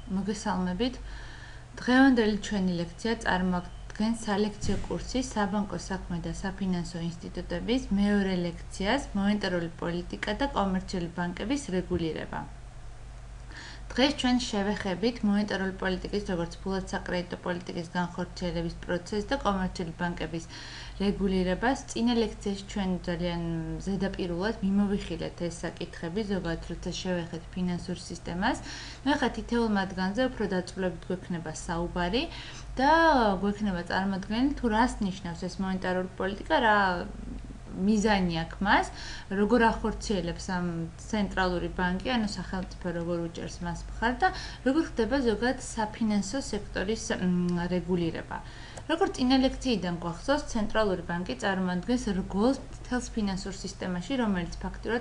მოგესალმებით. დღევანდელი ჩვენი ლექცია წარმოადგენს სალექციო კურსი საბანკო საქმე და საფინანსო ინსტიტუტების მეორე ლექციას მონეტარული პოლიტიკა და კომერციული ბანკების რეგულირება. დღეს ჩვენ შევეხებით მონეტარული პოლიტიკის, როგორც ფულად საკრედიტო პოლიტიკის განხორციელების პროცესს და კომერციული ბანკების რეგულირებას. წინა ლექციაში ჩვენ ძალიან ზედაპირულად მიმოვიხილეთ ეს საკითხები, ზოგადად როცა შევეხეთ ფინანსურ სისტემას. ახლა თითოეულ მათგანზე უფრო დაწვრილებით გვექნება საუბარი და გვექნება წარმოდგენილი თუ რას ნიშნავს ეს მონეტარული პოლიტიკა, რა მიზანი აქვს მას, როგორ ახორციელებს ამ ცენტრალური ბანკი, ანუ სახელმწიფო როგორ უჭერს მას მხარ და როგორ ხდება ზოგადად საფინანსო სექტორის რეგულირება. როგორც წინა ლექციიდან გვახსოვს, ცენტრალური ბანკი წარმოადგენს რგოლს მთელს ფინანსურ სისტემაში, რომელიც ფაქტურად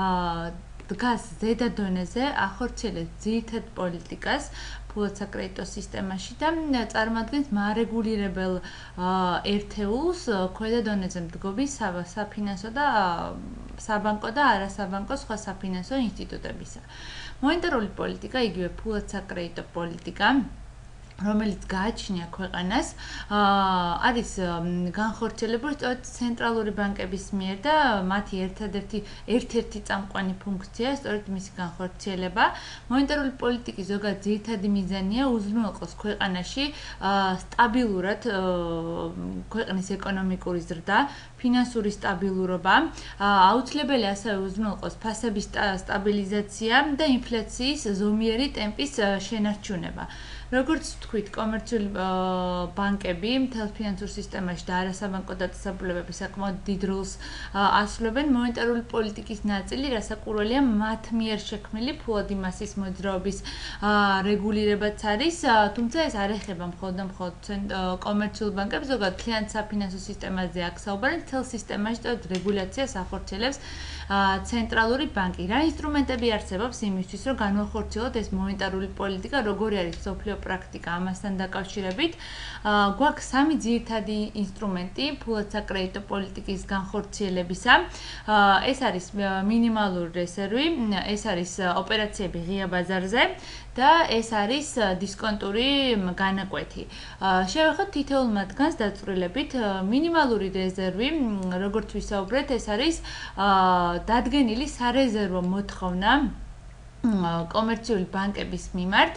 დგას ზედა დონეზე, ახორციელებს ძირითად პოლიტიკას ფულად საკრედიტო სისტემაში და წარმოადგენს მარეგულირებელ ერთეულს ქვედა დონეზე მდგომი საფინანსო და საბანკო და არასაბანკო სხვა საფინანსო ინსტიტუტებისა. მონეტარული პოლიტიკა, იგივე ფულად საკრედიტო პოლიტიკა, რომელიც გააჩნია ქვეყანას, არის განხორციელებული სწორედ ცენტრალური ბანკების მიერ და მათი ერთ-ერთი წამყვანი ფუნქცია სწორედ მისი განხორციელება. მონეტარული პოლიტიკის ზოგადად ძირითადი მიზანია უზრუნველყოს ქვეყანაში სტაბილურად ქვეყნის ეკონომიკური ზრდა, ფინანსური სტაბილურობა, აუცილებელია ასევე უზრუნველყოს ფასების სტაბილიზაცია და ინფლაციის ზომიერი ტემპის შენარჩუნება. როგორც ვთქვით, კომერციული ბანკები მთელ ფინანსურ სისტემაში და არასაბანკო დაწესებულებები საკმაოდ დიდ როლს ასრულებენ. მონეტარული პოლიტიკის ნაწილი, რასაკვირველია, მათ მიერ შექმნილი ფულადი მასის მოძრაობის რეგულირებაც არის, თუმცა ეს არ ეხება მხოლოდ კომერციულ ბანკებს, ზოგადად მთლიან საფინანსო სისტემაზე აქ საუბარი, მთელ სისტემაში რეგულაციას ახორციელებს ცენტრალური ბანკი. რა ინსტრუმენტები არსებობს იმისთვის, რომ განვახორციელოთ ეს მონეტარული პოლიტიკა, როგორი არის მსოფლიო პრაქტიკა ამასთან დაკავშირებით. გვაქვს სამი ძირითადი ინსტრუმენტი ფულად საკრედიტო პოლიტიკის განხორციელებისა. ეს არის მინიმალური რეზერვი, ეს არის ოპერაციები ღია ბაზარზე და ეს არის დისკონტური განაკვეთი. შევეხოთ თითოეულ მათგანს დაწვრილებით. მინიმალური რეზერვი, როგორც ვისაუბრეთ, ეს არის დადგენილი სარეზერვო მოთხოვნა კომერციული ბანკების მიმართ,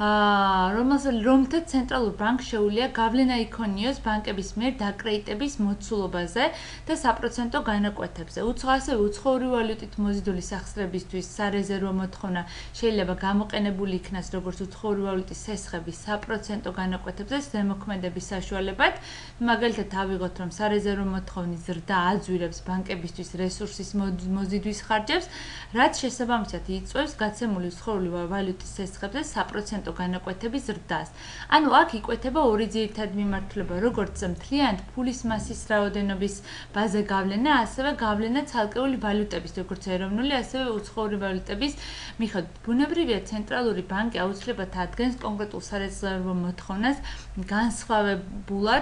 რომელთა ცენტრალურ ბანკს შეუძლია გავლენა იქონიოს ბანკების მიერ დაკრედიტების მოცულობაზე და საპროცენტო განაკვეთებზე. ასევე უცხოური ვალუტით მოზიდული სახსრებისთვის სარეზერვო მოთხოვნა შეიძლება გამოყენებული იქნას როგორც უცხოური ვალუტის სესხების საპროცენტო განაკვეთებზე ზემოქმედების საშუალებად. მაგალითად, ავიღოთ, რომ სარეზერვო მოთხოვნის ზრდა აძვირებს ბანკებისთვის რესურსის მოზიდვის ხარჯებს, რაც შესაბამისად იწვევს გაცემული უცხოური ვალუტის სესხებზე საპროცენტო განაკვეთების ზრდას. ანუ აქ იკვეთება ორი ძირითადი მიმართულება, როგორც მთლიანად ფულის მასის რაოდენობის ბაზე გავლენა, ასევე გავლენა ცალკეული ვალუტების, როგორც ეროვნული, ასევე უცხოური ვალუტების მიხედვით. ბუნებრივია, ცენტრალური ბანკი აუცილებლად ადგენს კონკრეტულ სარეზერვო მოთხოვნას განსხვავებულად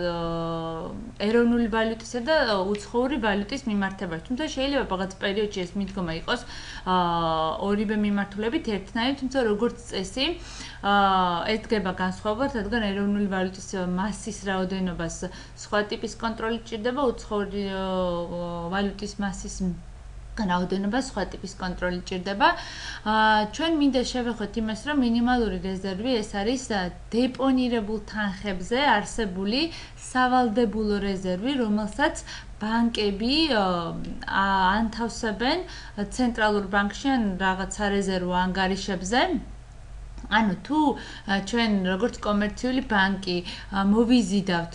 ეროვნული ვალუტისა და უცხოური ვალუტის მიმართებაში. თუმცა შეიძლება რაღაც პერიოდში ეს მიდგომა იყოს ორივე მიმართულებით ერთნაირი, თუმცა როგორც წესი ეს დგება განსხვავებულად, რადგან ეროვნული ვალუტის მასის რაოდენობას სხვა ტიპის კონტროლი ჭირდება, უცხოური ვალუტის მასის რაოდენობა სხვა ტიპის კონტროლი ჭირდება. ჩვენ მინდა შევეხოთ იმას, რომ მინიმალური რეზერვი ეს არის დეპონირებულ თანხებზე არსებული სავალდებულო რეზერვი, რომელსაც ბანკები ანთავსებენ ცენტრალურ ბანკში ან რაღაც სარეზერვო ანგარიშებზე. ანუ თუ ჩვენ როგორც კომერციული ბანკი მოვიზიდავთ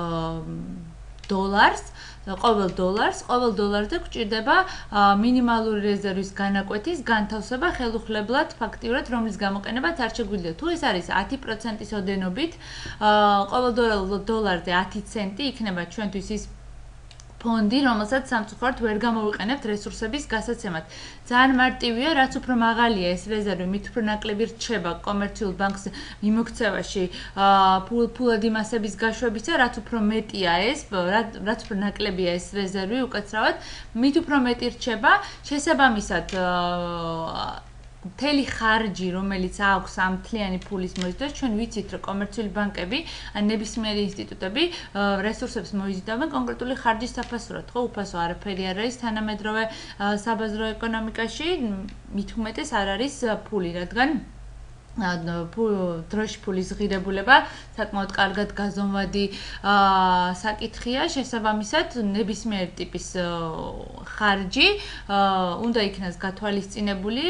დოლარს, ყოველ დოლარზე გვჭირდება მინიმალური რეზერვის განაკვეთის განთავსება ხელუხლებლად ფაქტიურად, რომლის გამოყენებაც არ შეგვიძლია. თუ ეს არის 10%-ის ოდენობით, ყოველ დოლარზე 10 ცენტი იქნება ჩვენთვის ის ფონდი, რომელსაც სამწუხაროდ ვერ გამოვიყენებთ რესურსების გასაცემად. ძალიან მარტივია, რაც უფრო მაღალია ეს რეზერვი, მით უფრო ნაკლები რჩება კომერციულ ბანკს მიმოქცევაში ფულადი მასების გაშვებისა, რაც უფრო მეტია ეს, რაც უფრო ნაკლებია ეს რეზერვი უკაცრავად, მით უფრო მეტი რჩება. შესაბამისად მთელი ხარჯი, რომელიც აქვს ამ მთლიანი ფულის მოზიდვას, ჩვენ ვიცით, რომ კომერციული ბანკები, ან ნებისმიერი ინსტიტუტები რესურსებს მოიზიდავენ კონკრეტული ხარჯის საფასურად, ხო, უფასო არაფერი არ არის თანამედროვე საბაზრო ეკონომიკაში, მით უმეტეს არ არის ფული, რადგან დროში ფულის ღირებულება საკმაოდ კარგად გაზომვადი საკითხია, შესაბამისად ნებისმიერ ტიპის ხარჯი უნდა იქნას გათვალისწინებული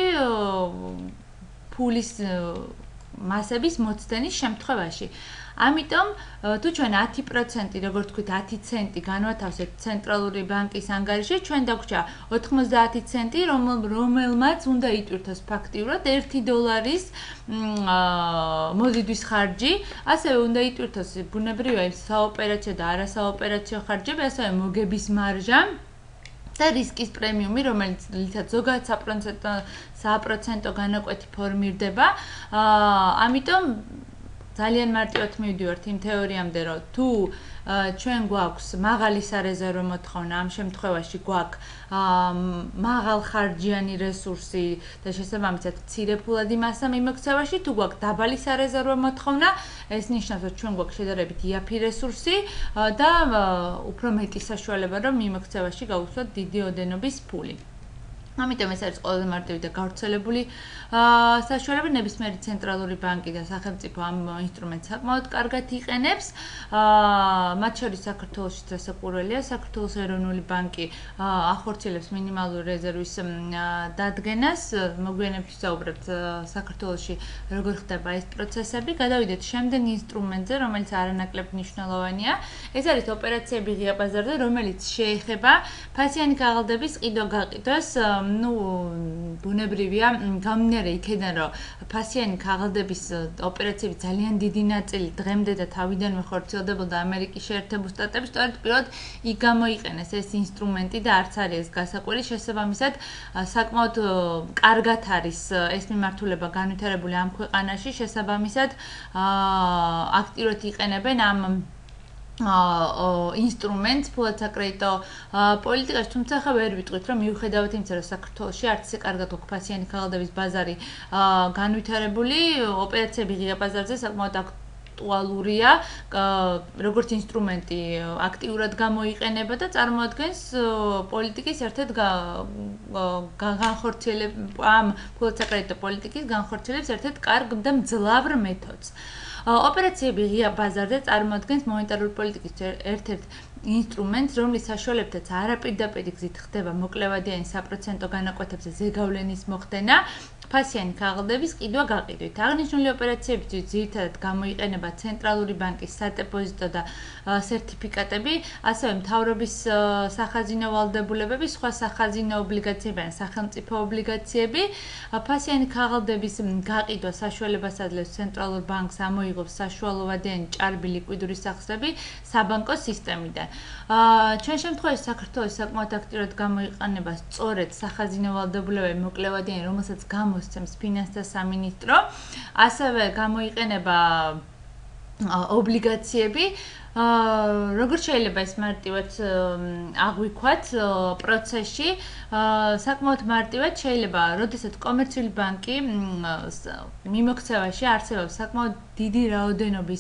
ფულის მასების მოცდენის შემთხვევაში. ამიტომ თუ ჩვენ 10%, როგორც თქვით, 10 ცენტი განვათავსებთ ცენტრალური ბანკის ანგარიში, ჩვენ დაგვჭა 90 ცენტი, რომელმაც უნდა იტვირთოს ფაქტიურად $1 მოზიდვის ხარჯი, ასევე უნდა იტვირთოს ბუნებრივია საოპერაციო და არასაოპერაციო ხარჯები, ასევე მოგების მარჟა და რისკის პრემიუმი, რომელიც ზოგადად საპროცენტო განაკვეთი ფორმირდება. ამიტომ ძალიან მარტივად მივდივართ იმ თეორიამდე, რომ თუ ჩვენ გვაქვს მაღალი სარეზერვო მოთხოვნა, ამ შემთხვევაში გვაქვს მაღალ ხარჯიანი რესურსი და შესაბამისად მცირე ფულადი მასა მიმოქცევაში, თუ გვაქვს დაბალი სარეზერვო მოთხოვნა, ეს ნიშნავს, რომ ჩვენ გვაქვს შედარებით იაფი რესურსი და უფრო მეტი საშუალება, რომ მიმოქცევაში გავუსვათ დიდი ოდენობის ფული. ამიტომ ეს არის ყველაზე მარტივი და გავრცელებული საშუალება. ნებისმიერი ცენტრალური ბანკი და სახელმწიფო ამ ინსტრუმენტს საკმაოდ კარგად იყენებს. მათ შორის საქართველოშიც რასაკვირველია, საქართველოს ეროვნული ბანკი ახორციელებს მინიმალური რეზერვის დადგენას. მოგვიანებით ვსაუბრებთ საქართველოში როგორ ხდება ეს პროცესები. გადავიდეთ შემდეგ ინსტრუმენტზე, რომელიც არანაკლებ მნიშვნელოვანია. ეს არის ოპერაციები ღია ბაზარზე, რომელიც შეეხება ფასიანი ქაღალდების ყიდვა-გაყიდვას. ბუნებრივია გამდინარე იქედან, რომ ფასიანი ქაღალდების ოპერაციები ძალიან დიდი ნაწილი დღემდე და თავიდანვე ხორციელდებოდა ამერიკის შეერთებულ შტატებში, სწორედ პირდაპირ იქ გამოიყენეს ეს ინსტრუმენტი და არც არის ეს გასაკვირი, შესაბამისად საკმაოდ კარგად არის ეს მიმართულება განვითარებული ამ ქვეყანაში, შესაბამისად აქტიურად იყენებენ ამ ინსტრუმენტს ფულად საკრედიტო პოლიტიკაში, თუმცა ხა ვერ ვიტყვით, რომ მიუხედავად იმისა, რომ საქართველოში არც ისე კარგად გვაქვს ფასიანი ქაღალდების ბაზარი განვითარებული, ოპერაციები ღია ბაზარზე საკმაოდ აქტუალურია, როგორც ინსტრუმენტი აქტიურად გამოიყენება და წარმოადგენს პოლიტიკის ერთ-ერთ განხორციელებს ამ ფულად საკრედიტო პოლიტიკის განხორციელებს ერთ-ერთ კარგ და მძლავრ მეთოდს. ოპერაციები ღია ბაზარზე წარმოადგენს მონეტარული პოლიტიკის ერთ-ერთ ინსტრუმენტს, რომლის საშუალებითაც არაპირდაპირი გზით ხდება მოკლევადიანი საპროცენტო განაკვეთებზე ზეგავლენის მოხდენა ფასიანი ქაღალდების ყიდვა-გაყიდვით. აღნიშნული ოპერაციები ძირითადად გამოიყენება ცენტრალური ბანკის სადეპოზიტო და სერტიფიკატები, ასევე მთავრობის სახაზინო ვალდებულებები, სხვა სახაზინო ობლიგაციები ან სახელმწიფო ობლიგაციები. ფასიანი ქაღალდების გაყიდვა საშუალებას აძლევს ცენტრალურ ბანკს ამოიღოს საშუალოვადიანი ჭარბი ლიკვიდური სახსრები საბანკო სისტემიდან. ჩვენ შემთხვევაში საქართველოს საკმაოდ აქტიურად გამოიყენება სწორედ სახაზინო ვალდებულებები მოკლევადიანი, რომელსაც მოსცემს ფინანსთა სამინისტრო, ასევე გამოიყენება ობლიგაციები. როგორც შეიძლება ეს მარტივად აღვიქვათ პროცესში, საკმაოდ მარტივად შეიძლება, როდესაც კომერციული ბანკი მიმოქცევაში არსებობს საკმაოდ დიდი რაოდენობის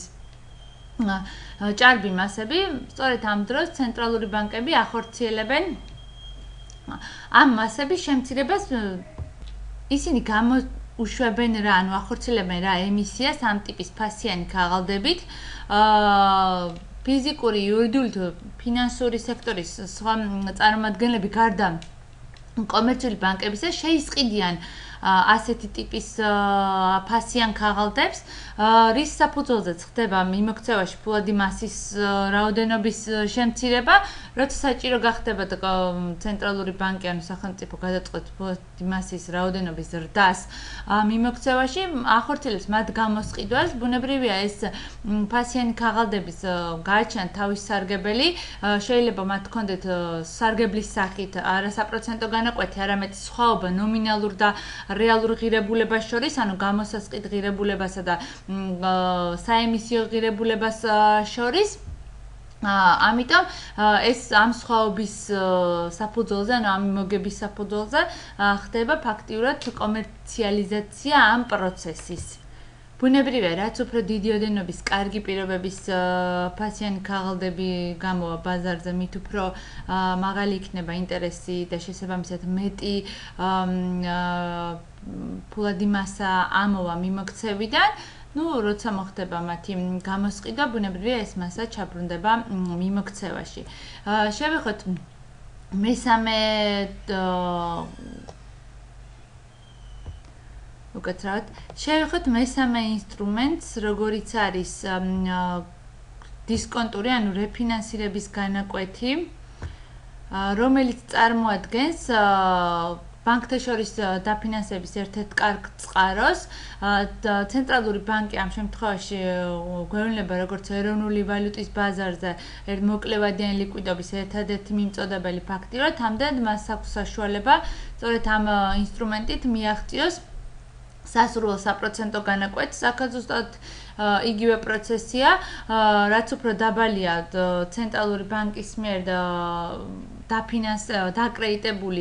ჭარბი მასები, სწორედ ამ დროს ცენტრალური ბანკები ახორციელებენ ამ მასების შემცირებას. ისინი გამოუშვებენ რა, ანუ ახორციელებენ რა ემისიას ამ ტიპის ფასიანი ქაღალდებით. ფიზიკური, იურიდიული თუ ფინანსური სექტორის სხვა წარმომადგენლები გარდა კომერციული ბანკებისა შეისყიდიან ასეთი ტიპის ფასიან ქაღალდებს, რის საფუძველზეც ხდება მიმოქცევაში ფულადი მასის რაოდენობის შემცირება, როცა საჭირო გახდება ცენტრალური ბანკი ანუ სახელმწიფო გადაწყვეტს ფულადი მასის რაოდენობის ზრდას მიმოქცევაში, ახორციელებს მათ გამოსყიდვას. ბუნებრივია ეს ფასიანი ქაღალდების გააჩნიათ თავის სარგებელი, შეიძლება მათ ჰქონდეთ სარგებლის სახით არასაპროცენტო განაკვეთი, არამედ სხვაობა ნომინალურ და რეალურ ღირებულებას შორის, ანუ გამოსასყიდ ღირებულებასა და საემისიო ღირებულებას შორის. ამიტომ ეს ამ სხვაობის საფუძველზე, ანუ ამ მოგების საფუძველზე ხდება ფაქტიურად კომერციალიზაცია ამ პროცესის. ბუნებრივია, რაც უფრო დიდი ოდენობის კარგი პირობების ფასიანი ქაღალდები გამოვა ბაზარზე, მით უფრო მაღალი იქნება ინტერესი და შესაბამისად მეტი ფულადი მასა ამოვა მიმოქცევიდან. როცა მოხდება მათი გამოსყიდვა, ბუნებრივია ეს მასა ჩაბრუნდება მიმოქცევაში. შევეხოთ მესამე უკეთრად. შევეხოთ მესამე ინსტრუმენტს, როგორიც არის დისკონტური, ანუ რეფინანსირების განაკვეთი, რომელიც წარმოადგენს ბანკთა შორის დაფინანსების ერთ-ერთ კარგ წყაროს. ცენტრალური ბანკი ამ შემთხვევაში გვეუბნება როგორც ეროვნული ვალუტის ბაზარზე მოკლევადიანი ლიკვიდობის ერთადერთი მიმწოდებელი ფაქტიურად, ამდენ მას აქვს საშუალება სწორედ ამ ინსტრუმენტით მიაღწიოს სასურველ საპროცენტო განაკვეთს. აქაც ზუსტად იგივე პროცესია, რაც უფრო დაბალია ცენტრალური ბანკის მიერ დაკრედიტებული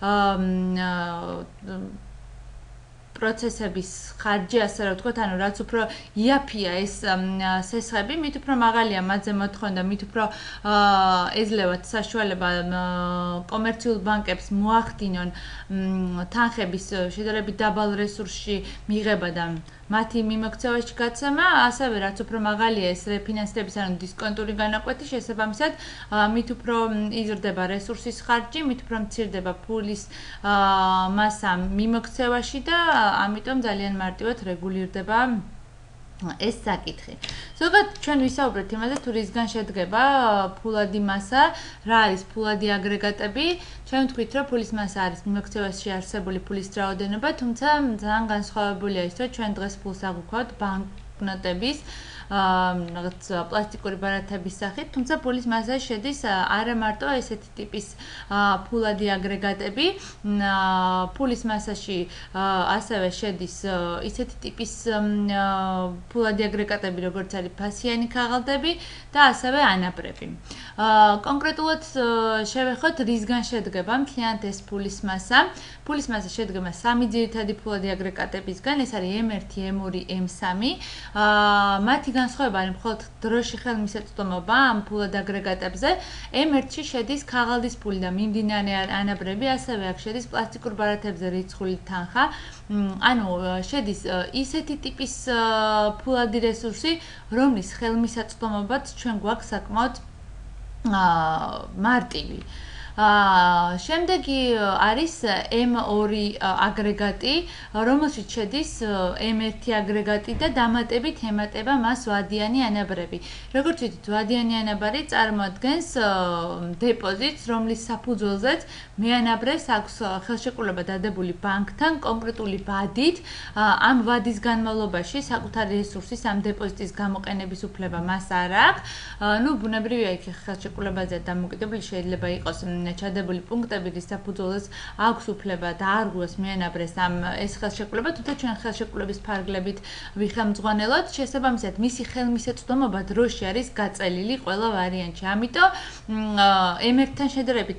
პროცესების ხარჯი, ასე რომ ვთქვათ, ანუ რაც უფრო იაფია ეს სესხები, მით უფრო მაღალია მათზე მოთხოვნა, მით უფრო ეძლევათ საშუალება კომერციულ ბანკებს მოახდინონ თანხების შედარებით დაბალ რესურსში მიღება და მათი მიმოქცევაში გაცემა, ასევე რაც უფრო მაღალია ეს რეფინანსირების, ანუ დისკონტური განაკვეთი, შესაბამისად, მით უფრო იზრდება რესურსის ხარჯი, მით უფრო მცირდება ფულის მასა მიმოქცევაში და ამიტომ ძალიან მარტივად რეგულირდება ეს საკითხი. ზოგადად ჩვენ ვისაუბრეთ იმაზე, თუ რისგან შედგება ფულადი მასა, რა არის ფულადი აგრეგატები. ჩვენ ვთქვით, რომ ფულის მასა არის მიმოქცევაში არსებული ფულის რაოდენობა, თუმცა ძალიან განსხვავებულია ის, რომ ჩვენ დღეს ფულს აღვქვათ ბანკნოტების რაღაც პლასტიკური ბარათების სახით, თუმცა ფულის მასაში შედის არა მარტო ესეთი ტიპის ფულადი აგრეგატები, ფულის მასაში ასევე შედის ისეთი ტიპის ფულადი აგრეგატები, როგორც არის ფასიანი ქაღალდები და ასევე ანაბრები. კონკრეტულად შევეხოთ, რისგან შედგება მთლიანად ეს ფულის მასა. ფულის მასა შედგება სამი ძირითადი ფულადი აგრეგატებისგან, ეს არის M1, M2, M3. მათი განსხვავება არის მხოლოდ დროში ხელმისაწვდომობა ამ ფულად აგრეგატებზე. M1-ში შედის ქაღალდის ფული და მიმდინარე ანაბრები, ასევე აქ შედის პლასტიკურ ბარათებზე რიცხული თანხა. ანუ შედის ისეთი ტიპის ფულადი რესურსი, რომლის ხელმისაწვდომობაც ჩვენ გვაქვს საკმაოდ მარტივი. შემდეგი არის M2 აგრეგატი, რომელშიც შედის M1 აგრეგატი და დამატებით ემატება მას ვადიანი ანაბრები. როგორც ვთქვით, ვადიანი ანაბარი წარმოადგენს დეპოზიტს, რომლის საფუძველზეც მეანაბრებს აქვს ხელშეკრულება დადებული ბანკთან კონკრეტული ვადით. ამ ვადის განმავლობაში საკუთარი რესურსის ამ დეპოზიტის გამოყენების უფლება მას არ აქვს. ბუნებრივია იქ ხელშეკრულებაზე დამოკიდებული შეიძლება იყოს ჩადებული პუნქტები, რის საფუძველზეც აქვს უფლება დაარღვიოს მეანაბრეს ეს ხელშეკრულება, თუმცა ჩვენ ხელშეკრულების ფარგლებით ვიხელმძღვანელოთ, შესაბამისად მისი ხელმისაწვდომობა დროში არის გაწელილი ყველა ვარიანტში. ამიტომ M1-თან შედარებით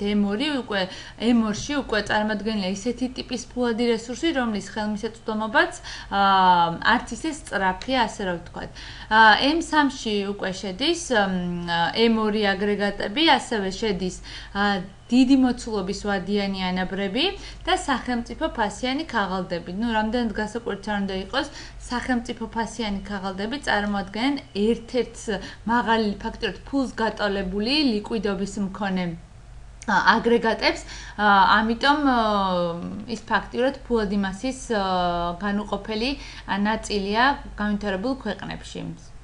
M2-ში უკვე წარმოადგენია ისეთი ტიპის ფულადი რესურსი, რომლის ხელმისაწვდომობაც არც ისე სწრაფია, ასე რომ ვთქვათ. M3-ში უკვე შედის M2 აგრეგატები, ასევე შედის დიდი მოცულობის ვადიანი ანაბრები და სახელმწიფო ფასიანი ქაღალდები. რამდენად გასაკვირიც არ უნდა იყოს, სახელმწიფო ფასიანი ქაღალდები წარმოადგენენ ერთ-ერთ მაღალი ფაქტიურად ფულს გატოლებული ლიკვიდობის მქონე აგრეგატებს, ამიტომ ის ფაქტიურად ფულადი მასის განუყოფელი ნაწილია განვითარებულ ქვეყნებში.